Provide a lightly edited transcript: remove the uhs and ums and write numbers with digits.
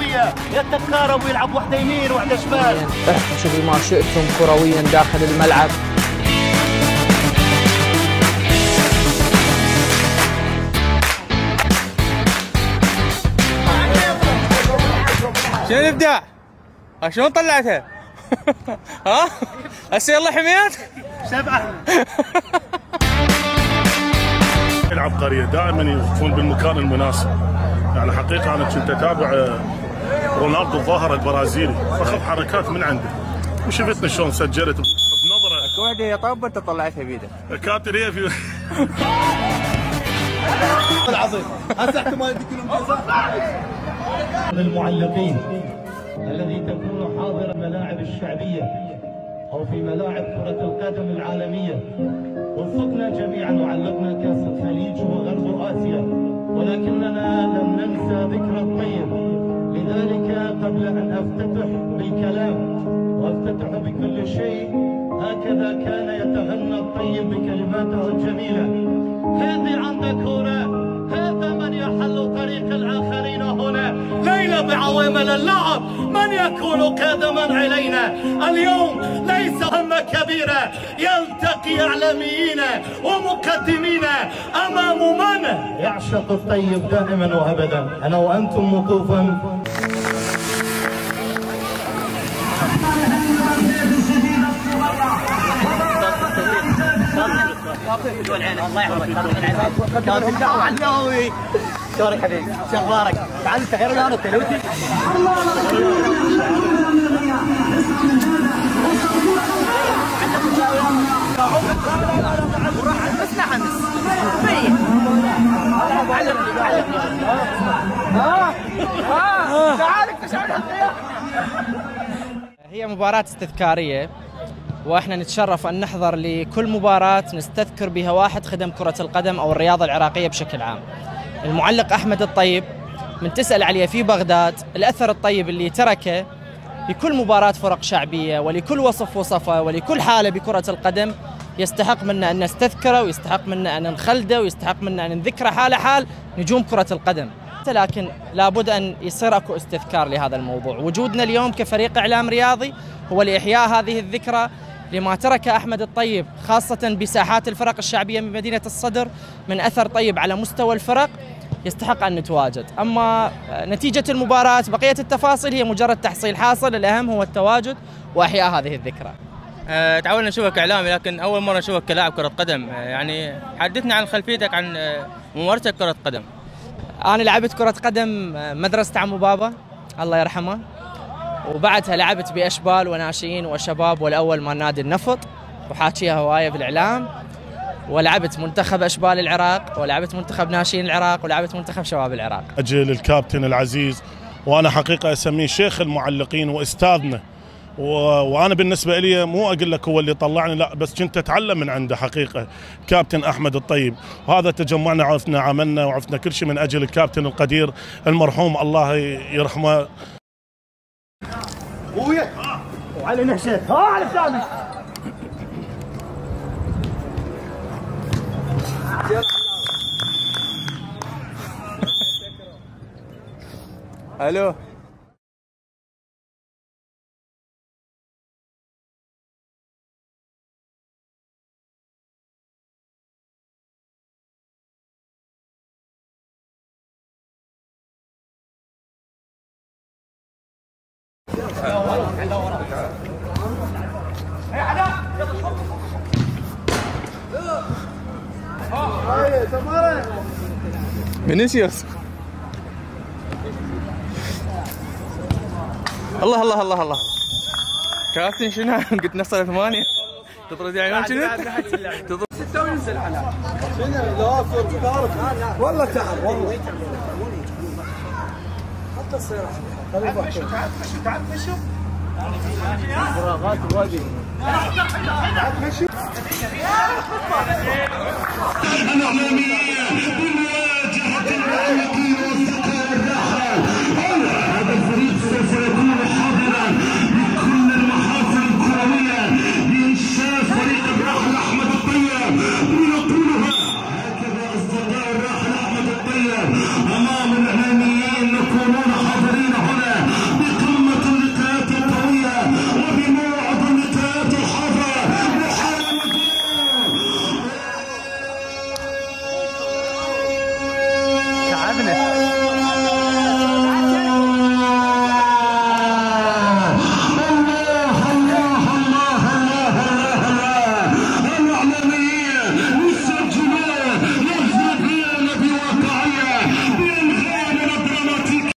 شعبيه، يتكاروا ويلعب واحده يمين واحده شمال. احكوا بما شئتم كرويا داخل الملعب. شنو الابداع؟ شلون طلعتها؟ ها؟ هسه يلا حميات؟ 7 العبقريه دائما يكون بالمكان المناسب. يعني حقيقه انا كنت اتابع رونالدو الظاهر البرازيلي، فاخذ حركات من عنده وشفتني شلون سجلت بنظره. اكو وحده هي طابه انت طلعتها بيدك. كاتر هي في العظيم. هسه احتمال يدك لهم جزاء. للمعلقين الذي تكون حاضر الملاعب الشعبيه او في ملاعب كره القدم العالميه. وفقنا جميعا وعلقنا كاس الخليج وغرب اسيا، ولكننا لم ننسى ذكرى الطيب. لذلك قبل ان افتتح بالكلام وافتتح بكل شيء، هكذا كان يتغنى الطيب بكلماته الجميله. هذه عندك كوره، هذا من يحل طريق الاخرين هنا. ليلى بعوامل اللعب من يكون قادما علينا. اليوم ليس همة كبيرة، يلتقي اعلاميين ومقدمين امام من يعشق الطيب دائما وابدا. انا وانتم وقوفا. الله يحفظك. كاتب دعوة علوي. شلونك حبيبي؟ شو اخبارك؟ تعال انت غير انا تلوتي. اسمع حمس. تعال اكتشف. هي مباراة استذكارية، واحنا نتشرف ان نحضر لكل مباراة نستذكر بها واحد خدم كرة القدم او الرياضة العراقية بشكل عام. المعلق احمد الطيب من تسأل عليه في بغداد، الاثر الطيب اللي تركه لكل مباراة فرق شعبية ولكل وصف وصفه ولكل حالة بكرة القدم، يستحق منا ان نستذكره ويستحق منا ان نخلده ويستحق منا ان نذكره حال حال نجوم كرة القدم. لكن لابد ان يصير اكو استذكار لهذا الموضوع. وجودنا اليوم كفريق اعلام رياضي هو لاحياء هذه الذكرى لما ترك أحمد الطيب، خاصة بساحات الفرق الشعبية من مدينة الصدر، من أثر طيب على مستوى الفرق يستحق أن نتواجد. أما نتيجة المباراة بقية التفاصيل هي مجرد تحصيل حاصل، الأهم هو التواجد وإحياء هذه الذكرى. تعودنا نشوفك إعلامي، لكن أول مرة نشوفك كلاعب كرة قدم. يعني حدثنا عن خلفيتك، عن ممارستك كرة قدم. أنا لعبت كرة قدم مدرسة عمو بابا الله يرحمه، وبعدها لعبت بأشبال وناشئين وشباب، والأول مال نادي النفط، وحاكيها هواية بالإعلام. ولعبت منتخب أشبال العراق، ولعبت منتخب ناشئين العراق، ولعبت منتخب شباب العراق. أجل الكابتن العزيز، وأنا حقيقة أسميه شيخ المعلقين وأستاذنا، وأنا بالنسبة لي مو أقول لك هو اللي طلعني، لا، بس كنت أتعلم من عنده حقيقة، كابتن أحمد الطيب. وهذا تجمعنا، عرفنا عملنا وعرفنا كل شيء من أجل الكابتن القدير المرحوم الله يرحمه. ويا وعلى نحشة على الثاني. الو. فينيسيوس. الله الله الله الله. كابتن شنو؟ قلت نصل 8 تطرد عيون شنو؟ تطرد 6 وينزل على شنو؟ لا تعرف والله تعال والله حتى السيارة تعال تعال مشوا فراغات الوادي الإعلامية بمواجهة المعلقين